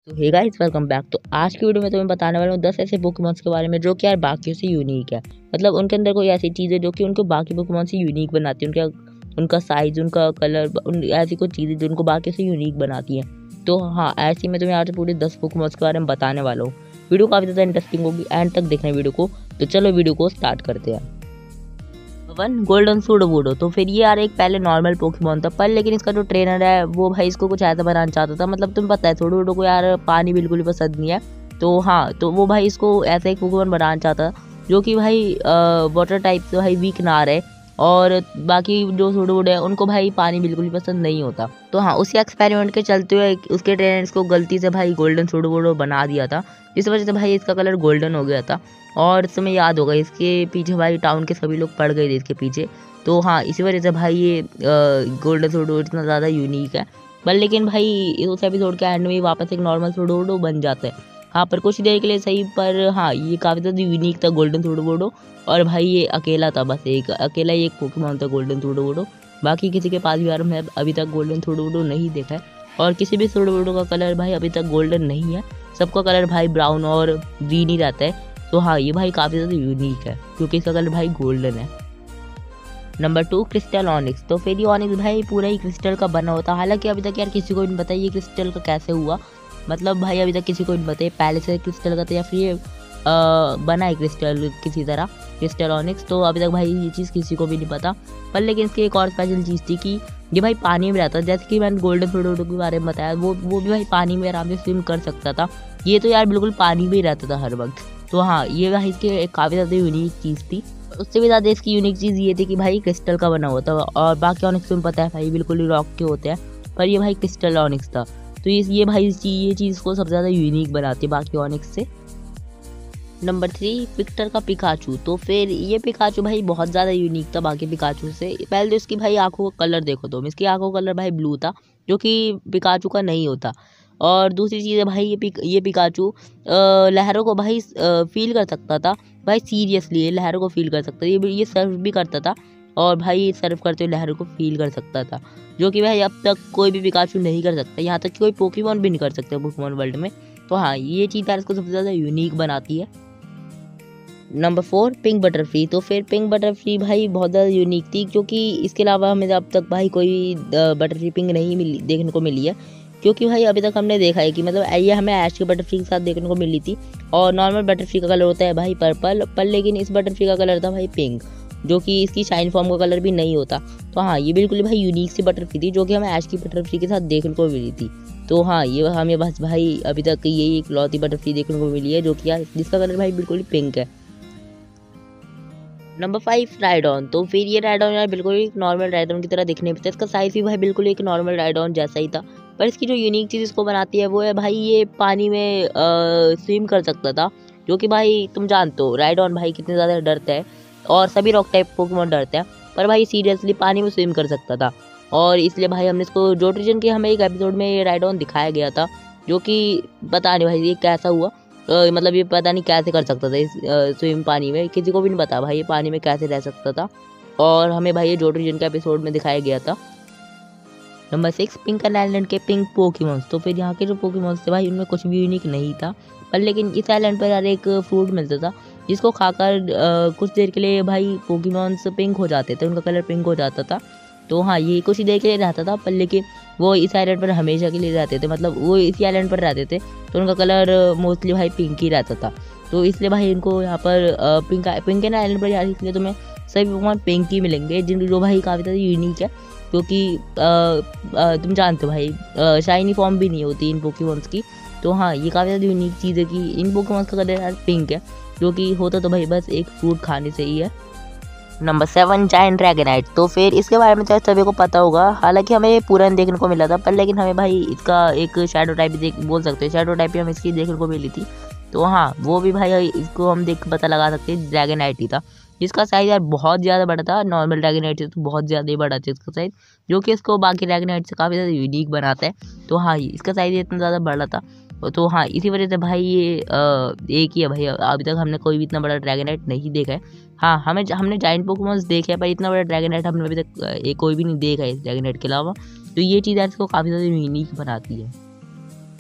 तो hey guys, welcome back. तो आज की वीडियो में तुम्हें बताने वाला हूँ 10 ऐसे पोकेमॉन्स के बारे में जो कि यार बाकियों से यूनिक है। मतलब उनके अंदर कोई ऐसी चीज़ है जो कि उनको बाकी पोकेमॉन से यूनिक बनाती है। उनका साइज, उनका कलर, ऐसी कुछ चीज़ें जो उनको बाकी से यूनिक बनाती हैं। तो हाँ, ऐसे मैं तुम्हें आज पूरे 10 पोकेमॉन्स के बारे में बताने वाला हूँ। वीडियो काफ़ी ज़्यादा इंटरेस्टिंग होगी, एंड तक देखना वीडियो को। तो चलो वीडियो को स्टार्ट करते हैं। 1 गोल्डन सूडोबूडो। तो फिर ये यार एक पहले नॉर्मल पोकेमॉन था, पर लेकिन इसका जो ट्रेनर है वो भाई इसको कुछ ऐसा बनाना चाहता था। मतलब तुम्हें पता है सूडोबूडो को यार पानी बिल्कुल भी पसंद नहीं है। तो हाँ, तो वो भाई इसको ऐसा एक पोकेमॉन बनाना चाहता जो कि भाई वाटर टाइप से भाई वीक ना रहे, और बाकी जो सूडोबूडो है उनको भाई पानी बिल्कुल भी पसंद नहीं होता। तो हाँ, उसी एक्सपेरिमेंट के चलते हुए उसके ट्रेनर इसको गलती से भाई गोल्डन सूडोबूडो बना दिया था, इस वजह से भाई इसका कलर गोल्डन हो गया था। और तुम्हें याद होगा इसके पीछे भाई टाउन के सभी लोग पड़ गए थे इसके पीछे। तो हाँ, इसी वजह से भाई ये गोल्डन सूडोबूडो इतना ज़्यादा यूनिक है। पर लेकिन भाई उस एपिसोड के एंड में वापस एक नॉर्मल सूडोबूडो बन जाता है। हाँ, पर कुछ देर के लिए सही, पर हाँ ये काफ़ी ज़्यादा यूनिक था गोल्डन सूडोबूडो। और भाई ये अकेला था, बस अकेला ही एक पोकेमॉन था गोल्डन सूडोबूडो। बाकी किसी के पास भी यार मैं अभी तक गोल्डन सूडोबूडो नहीं देखा है, और किसी भी सूडोबूडो का कलर भाई अभी तक गोल्डन नहीं है। सबका कलर भाई ब्राउन और ग्रीन ही रहता है। तो हाँ, ये भाई काफ़ी ज़्यादा यूनिक है क्योंकि इसका कलर भाई गोल्डन है। Number 2 crystal Onix. तो फिर ये ऑनिक्स भाई पूरा ही क्रिस्टल का बना होता है। हालांकि अभी तक यार किसी को नहीं पता ये क्रिस्टल का कैसे हुआ। मतलब भाई अभी तक किसी को नहीं पता ये पहले से क्रिस्टल का था या फिर ये बना है क्रिस्टल किसी तरह, क्रिस्टल ऑनिक्स। तो अभी तक भाई ये चीज़ किसी को भी नहीं पता। पर लेकिन इसकी एक और स्पेशल चीज़ थी कि ये भाई पानी में रहता है। जैसे कि मैंने गोल्डन सूडोबूडो के बारे में बताया, वो भी भाई पानी में आराम से स्विम कर सकता था। ये तो यार बिल्कुल पानी में ही रहता था हर वक्त। तो हाँ, ये भाई इसकी एक काफ़ी ज़्यादा यूनिक चीज़ थी। उससे भी ज़्यादा इसकी यूनिक चीज़ ये थी कि भाई क्रिस्टल का बना हुआ था, और बाकी ऑनिक्स तुम्हें पता है भाई बिल्कुल ही रॉक के होते हैं, पर ये भाई क्रिस्टल ऑनिक्स था। तो ये भाई ये चीज़ को सबसे ज़्यादा यूनिक बनाती है बाकी ऑनिक्स से। नंबर 3 विक्टर का पिकाचू। तो फिर ये पिकाचू भाई बहुत ज़्यादा यूनिक था बाकी पिकाचू से। पहले तो इसकी भाई आंखों का कलर देखो, तो इसकी आंखों का कलर भाई ब्लू था जो कि पिकाचू का नहीं होता। और दूसरी चीज़ है भाई ये पिकाचू लहरों को भाई फील कर सकता था। भाई सीरियसली ये लहरों को फील कर सकता था। ये सर्फ भी करता था, और भाई सर्फ करते हुए लहरों को फील कर सकता था, जो कि भाई अब तक कोई भी पिकाचू नहीं कर सकता। यहाँ तक कि कोई पोकेमॉन भी नहीं कर सकता पोकेमॉन वर्ल्ड में। तो हाँ, ये चीज़ यार इसको सबसे ज़्यादा यूनिक बनाती है। Number 4 pink butterfly. तो फिर पिंक बटरफ्ली भाई बहुत ज़्यादा यूनिक थी, क्योंकि इसके अलावा हमें अब तक भाई कोई बटरफ्ली पिंक नहीं देखने को मिली है। क्योंकि भाई अभी तक हमने देखा है कि मतलब ये हमें ऐश के बटरफ्ली के साथ देखने को मिली थी, और नॉर्मल बटरफ्ली का कलर होता है भाई पर्पल, पर लेकिन इस बटरफ्ली का कलर था भाई पिंक, जो कि इसकी शाइन फॉर्म का कलर भी नहीं होता। तो हाँ, ये बिल्कुल भाई यूनिक सी बटरफ्ली थी जो कि हमें ऐश की बटरफ्ली के साथ देखने को मिली थी। तो हाँ, ये हमें बस भाई अभी तक यही एक लौती बटरफ्ली देखने को मिली है जो कि यार जिसका कलर भाई बिल्कुल पिंक है। Number 5 Rhydon. तो फिर ये राइडॉन यार बिल्कुल एक नॉर्मल राइडॉन की तरह दिखने में था। इसका साइज भी भाई बिल्कुल एक नॉर्मल राइडॉन जैसा ही था, पर इसकी जो यूनिक चीज़ इसको बनाती है वो है भाई ये पानी में स्विम कर सकता था। जो कि भाई तुम जानते हो राइडॉन भाई कितने ज़्यादा डरता है, और सभी रॉक टाइप पोकेमॉन डरते हैं, पर भाई सीरियसली पानी में स्विम कर सकता था। और इसलिए भाई हमने इसको जोट रीजन के हमें एक एपिसोड में ये राइडॉन दिखाया गया था, जो कि पता नहीं भाई ये कैसा हुआ। मतलब ये पता नहीं कैसे कर सकता था इस स्विम पानी में, किसी को भी नहीं पता भाई ये पानी में कैसे रह सकता था। और हमें भाई ये जोट रीजन के एपिसोड में दिखाया गया था। नंबर 6 पिंकन आइलैंड के पिंक पोकेमॉन्स। तो फिर यहाँ के जो पोकेमॉन्स थे भाई उनमें कुछ भी यूनिक नहीं था, पर लेकिन इस आइलैंड पर यार एक फ्रूट मिलता था जिसको खाकर कुछ देर के लिए भाई पोकेमॉन्स पिंक हो जाते थे, उनका कलर पिंक हो जाता था। तो हाँ, ये कुछ ही देर के लिए रहता था, पर लेकिन वो इस आइलैंड पर हमेशा के लिए रहते थे। मतलब वो इसी आइलैंड पर रहते थे, तो उनका कलर मोस्टली भाई पिंक ही रहता था। तो इसलिए भाई इनको यहाँ पर पिंकन आइलैंड पर यार इसलिए तुम्हें सभी पोकेमॉन पिंक ही मिलेंगे, जो भाई काफ़ी ज़्यादा यूनिक है। क्योंकि तुम जानते हो भाई शाइनी फॉर्म भी नहीं होती इन पोकेमॉन्स की। तो हाँ, ये काफ़ी ज़्यादा यूनिक चीज़ है कि इन पोकेमॉन्स का कलर यार पिंक है, जो कि होता तो भाई बस एक फ्रूट खाने से ही है। Number 7 giant Dragonite. तो फिर इसके बारे में तो सभी को पता होगा, हालांकि हमें पूरा नहीं देखने को मिला था, पर लेकिन हमें भाई इसका एक शैडो टाइप भी बोल सकते हैं, शैडो टाइप भी हमें इसकी देखने को मिली थी। तो हाँ, वो भी भाई इसको हम देख पता लगा सकते हैं ड्रैगनाइट ही था, जिसका साइज़ यार बहुत ज़्यादा बड़ा था। नॉर्मल ड्रैगनाइट से तो बहुत ज़्यादा ही बड़ा था इसका साइज़, जो कि इसको बाकी ड्रैगनाइट से काफ़ी ज़्यादा यूनिक बनाता है। तो हाँ, इसका साइज़ इतना ज़्यादा बड़ा था। तो हाँ, इसी वजह से भाई ये एक ही है भाई, अभी तक हमने कोई भी इतना बड़ा ड्रैगनाइट नहीं देखा है। हाँ, हमने जायंट पोकेमॉन्स देखे हैं, पर इतना बड़ा ड्रैगनाइट हमने अभी तक कोई भी नहीं देखा है इस ड्रैगनाइट के अलावा। तो ये चीज़ यार इसको काफ़ी ज़्यादा यूनिक बनाती है।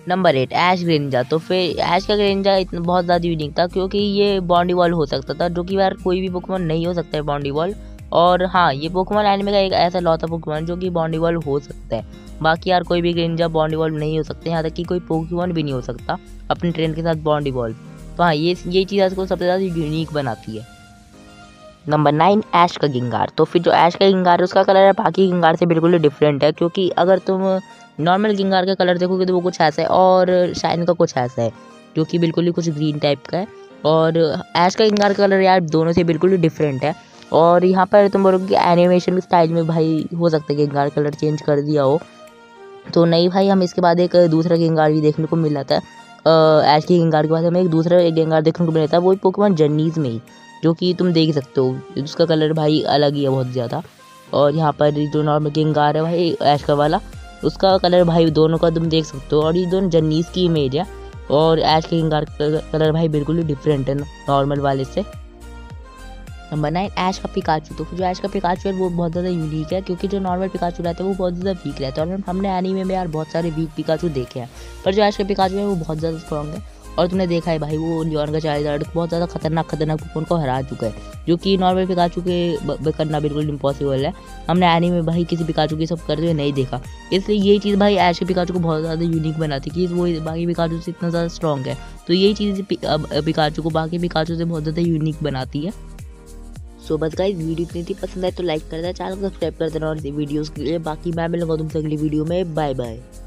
Number 8 Ash Greninja. तो फिर ऐश का ग्रेनिंजा इतना बहुत ज़्यादा यूनिक था क्योंकि ये बॉन्डीवॉल हो सकता था, जो कि यार कोई भी पोकेमॉन नहीं हो सकता है बॉन्डीवॉल। और हाँ, ये पोकेमॉन एनिमे का एक ऐसा लौता पोकेमॉन जो कि बॉन्डीवॉल हो सकता है। बाकी यार कोई भी ग्रेनिंजा बॉन्डीवॉल नहीं हो सकते, यहाँ तक कि कोई पोकेमॉन भी नहीं हो सकता अपने ट्रेन के साथ बॉन्डीवॉल। तो हाँ, ये चीज़ इसको सबसे ज़्यादा यूनिक बनाती है। नंबर 9 ऐश का गिंगार। तो फिर जो ऐश का गिंगार है उसका कलर है बाकी गिंगार से बिल्कुल डिफरेंट है, क्योंकि अगर तुम नॉर्मल गिंगार का कलर देखोगे तो वो कुछ ऐसा है और शाइन का कुछ ऐसा है, जो कि बिल्कुल ही कुछ ग्रीन टाइप का है। और ऐश का गिंगार का कलर यार दोनों से बिल्कुल ही डिफरेंट है। और यहाँ पर तुम बोलोगे कि एनिमेशन के स्टाइल में भाई हो सकता है कि गिंगार कलर चेंज कर दिया हो, तो नहीं भाई, हम इसके बाद एक दूसरा गिंगार भी देखने को मिला था। ऐश के गिंगार के बाद हमें एक दूसरा गिंगार देखने को मिला था, वो पोकेमॉन जर्नीज में ही, जो कि तुम देख सकते हो उसका कलर भाई अलग ही है बहुत ज़्यादा। और यहाँ पर जो नॉर्मल गिंगार है भाई ऐश का वाला, उसका कलर भाई दोनों का तुम देख सकते हो, और ये दोनों जर्नीज की इमेज है। और ऐश के गिंगार का कलर भाई बिल्कुल ही डिफरेंट है नॉर्मल वाले से। नंबर 9 ऐश का पिकाचू। तो जो ऐश का पिकाचू है वो बहुत ज़्यादा यूनिक है, क्योंकि जो नॉर्मल पिकाचू रहते हैं वो बहुत ज़्यादा वीक रहते हैं, और हमने एनीमे में यार बहुत सारे वीक पिकाचू देखे हैं, पर जो ऐश का पिकाचू है वो बहुत ज़्यादा स्ट्रॉन्ग है। और तुमने देखा है भाई, वो लियोन का चार्जर बहुत ज़्यादा खतरनाक पोकेमॉन को हरा चुका है, जो कि नॉर्मल पिकाचू के करना बिल्कुल इम्पॉसिबल है। हमने एनीमे में भाई किसी पिकाचू की सब करते हुए नहीं देखा, इसलिए यही चीज़ भाई ऐश के पिकाचू को बहुत ज़्यादा यूनिक बनाती है कि वो बाकी पिकाचू से इतना ज़्यादा स्ट्रॉन्ग है। तो यही चीज़ पिकाचू को बाकी पिकाचू से बहुत ज़्यादा यूनिक बनाती है। सो बस गाइस, वीडियो इतनी थी, पसंद आए तो लाइक कर देना, चैनल को सब्सक्राइब कर देना और वीडियोस के लिए। बाकी मैं मिलूंगा तुमसे अगली वीडियो में। Bye bye.